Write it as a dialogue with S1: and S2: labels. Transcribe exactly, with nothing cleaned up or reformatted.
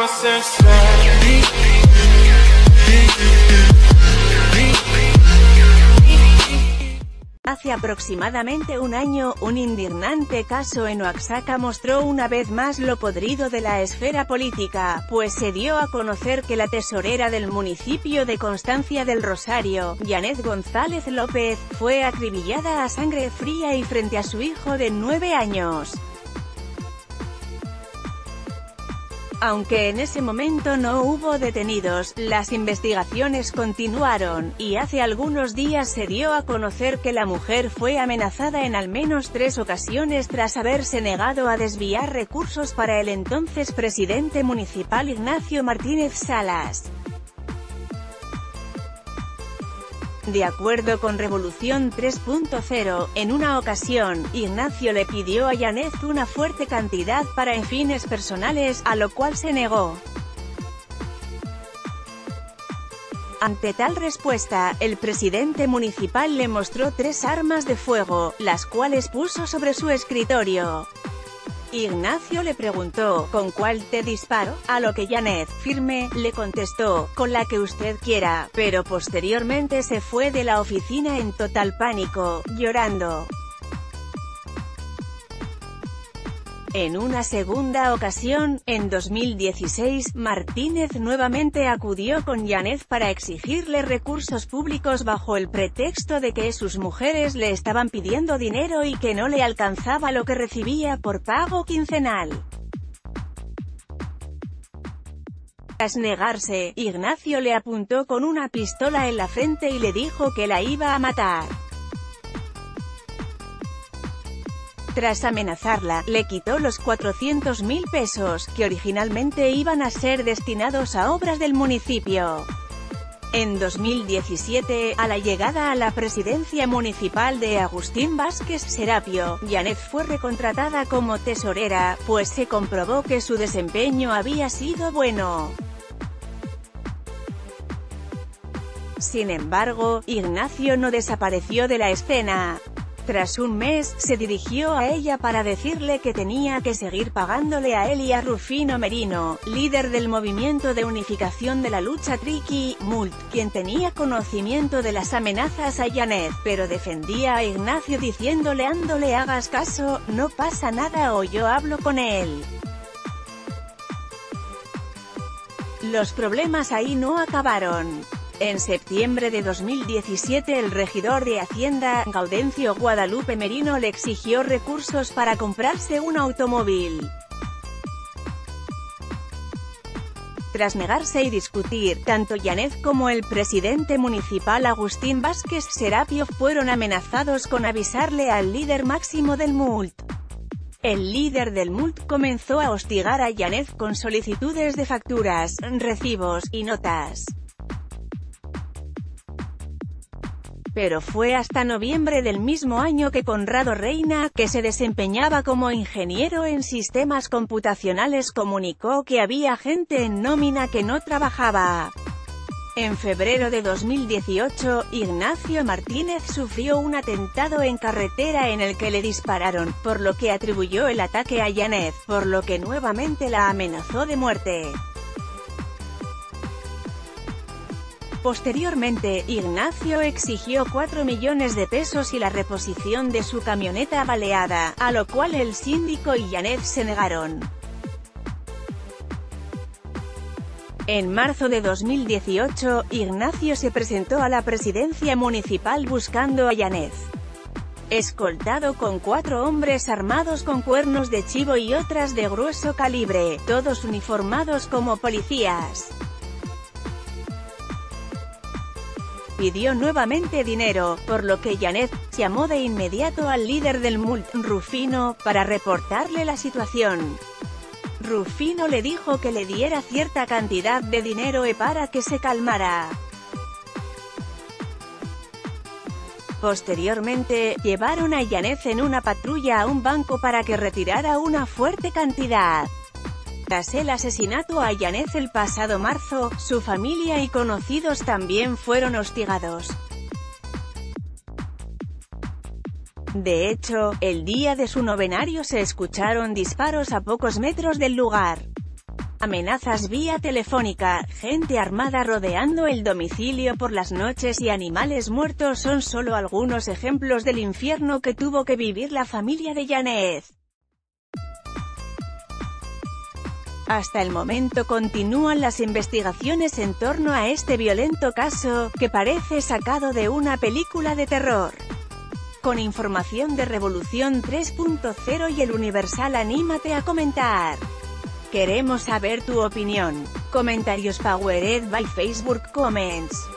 S1: Hace aproximadamente un año, un indignante caso en Oaxaca mostró una vez más lo podrido de la esfera política, pues se dio a conocer que la tesorera del municipio de Constancia del Rosario, Janet González López, fue acribillada a sangre fría y frente a su hijo de nueve años. Aunque en ese momento no hubo detenidos, las investigaciones continuaron, y hace algunos días se dio a conocer que la mujer fue amenazada en al menos tres ocasiones tras haberse negado a desviar recursos para el entonces presidente municipal Ignacio Martínez Salas. De acuerdo con Revolución tres punto cero, en una ocasión, Ignacio le pidió a Janet una fuerte cantidad para en fines personales, a lo cual se negó. Ante tal respuesta, el presidente municipal le mostró tres armas de fuego, las cuales puso sobre su escritorio. Ignacio le preguntó, ¿con cuál te disparo? A lo que Janet, firme, le contestó, con la que usted quiera, pero posteriormente se fue de la oficina en total pánico, llorando. En una segunda ocasión, en dos mil dieciséis, Martínez nuevamente acudió con Janet para exigirle recursos públicos bajo el pretexto de que sus mujeres le estaban pidiendo dinero y que no le alcanzaba lo que recibía por pago quincenal. Tras negarse, Ignacio le apuntó con una pistola en la frente y le dijo que la iba a matar. Tras amenazarla, le quitó los cuatrocientos mil pesos, que originalmente iban a ser destinados a obras del municipio. En dos mil diecisiete, a la llegada a la presidencia municipal de Agustín Vázquez Serapio, Janet fue recontratada como tesorera, pues se comprobó que su desempeño había sido bueno. Sin embargo, Ignacio no desapareció de la escena. Tras un mes, se dirigió a ella para decirle que tenía que seguir pagándole a él y a Rufino Merino, líder del movimiento de unificación de la lucha Triqui, Mult, quien tenía conocimiento de las amenazas a Janet, pero defendía a Ignacio diciéndole ando le hagas caso, no pasa nada o yo hablo con él. Los problemas ahí no acabaron. En septiembre de dos mil diecisiete el regidor de Hacienda, Gaudencio Guadalupe Merino le exigió recursos para comprarse un automóvil. Tras negarse y discutir, tanto Janet como el presidente municipal Agustín Vázquez Serapio fueron amenazados con avisarle al líder máximo del Mult. El líder del Mult comenzó a hostigar a Janet con solicitudes de facturas, recibos y notas. Pero fue hasta noviembre del mismo año que Conrado Reina, que se desempeñaba como ingeniero en sistemas computacionales, comunicó que había gente en nómina que no trabajaba. En febrero de dos mil dieciocho, Ignacio Martínez sufrió un atentado en carretera en el que le dispararon, por lo que atribuyó el ataque a Janet, por lo que nuevamente la amenazó de muerte. Posteriormente, Ignacio exigió cuatro millones de pesos y la reposición de su camioneta baleada, a lo cual el síndico y Janet se negaron. En marzo de dos mil dieciocho, Ignacio se presentó a la presidencia municipal buscando a Janet. Escoltado con cuatro hombres armados con cuernos de chivo y otras de grueso calibre, todos uniformados como policías. Pidió nuevamente dinero, por lo que Janet llamó de inmediato al líder del Mult, Rufino, para reportarle la situación. Rufino le dijo que le diera cierta cantidad de dinero e para que se calmara. Posteriormente, llevaron a Janet en una patrulla a un banco para que retirara una fuerte cantidad. Tras el asesinato a Janet el pasado marzo, su familia y conocidos también fueron hostigados. De hecho, el día de su novenario se escucharon disparos a pocos metros del lugar. Amenazas vía telefónica, gente armada rodeando el domicilio por las noches y animales muertos son solo algunos ejemplos del infierno que tuvo que vivir la familia de Janet. Hasta el momento continúan las investigaciones en torno a este violento caso, que parece sacado de una película de terror. Con información de Revolución tres punto cero y El Universal, anímate a comentar. Queremos saber tu opinión. Comentarios powered by Facebook Comments.